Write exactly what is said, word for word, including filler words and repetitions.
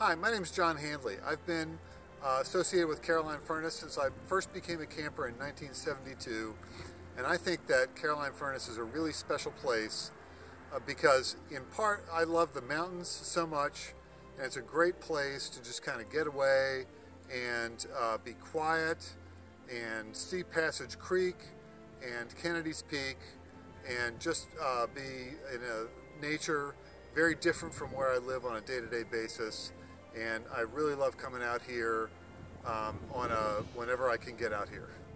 Hi, my name is John Handley. I've been uh, associated with Caroline Furnace since I first became a camper in nineteen seventy-two, and I think that Caroline Furnace is a really special place uh, because in part I love the mountains so much, and it's a great place to just kind of get away and uh, be quiet and see Passage Creek and Kennedy's Peak and just uh, be in a nature very different from where I live on a day-to-day basis. And I really love coming out here um, on a, whenever I can get out here.